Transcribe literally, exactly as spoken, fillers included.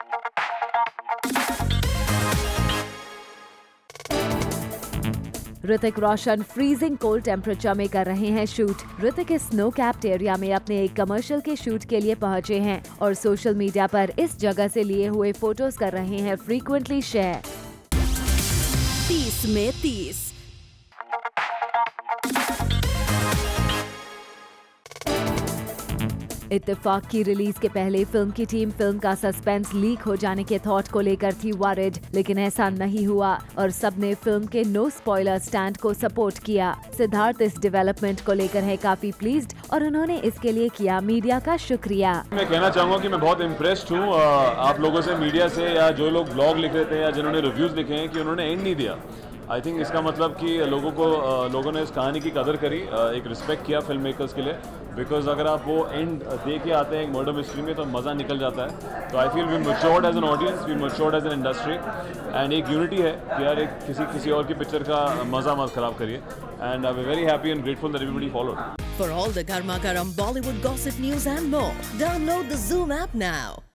Hrithik Roshan freezing cold temperature में कर रहे हैं शूट। ऋतिक इस स्नो कैप्ड एरिया में अपने एक कमर्शियल के शूट के लिए पहुंचे हैं और सोशल मीडिया पर इस जगह से लिए हुए फोटोज कर रहे हैं फ्रीक्वेंटली शेयर। तीस में तीस। इत्तेफाक की रिलीज के पहले फिल्म की टीम फिल्म का सस्पेंस लीक हो जाने के थॉट को लेकर थी वरिड, लेकिन ऐसा नहीं हुआ और सबने फिल्म के नो स्पॉइलर स्टैंड को सपोर्ट किया। सिद्धार्थ इस डेवलपमेंट को लेकर है काफी प्लीज्ड और उन्होंने इसके लिए किया मीडिया का शुक्रिया। मैं कहना चाहूँगा कि मैं बहुत इम्प्रेस्ड हूँ आप लोगों से, मीडिया से, या जो लोग ब्लॉग लिख रहे थे या जिन्होंने रिव्यूज लिखे हैं कि उन्होंने एंड नहीं दिया। आई थिंक इसका मतलब कि लोगों को लोगों ने इस कहानी की कदर करी, एक रिस्पेक्ट किया फिल्म मेकर्स के लिए, बिकॉज अगर आप वो एंड दे के आते हैं एक मर्डर मिस्ट्री में तो मज़ा निकल जाता है। तो I feel we matured as an audience, we matured as an industry, and एक यूनिटी है कि यार एक किसी किसी और की पिक्चर का मज़ा मत खराब करिए, and I am very happy and grateful that everybody followed. For all the Garma Garam Bollywood gossip news and more, download the Zoom app now.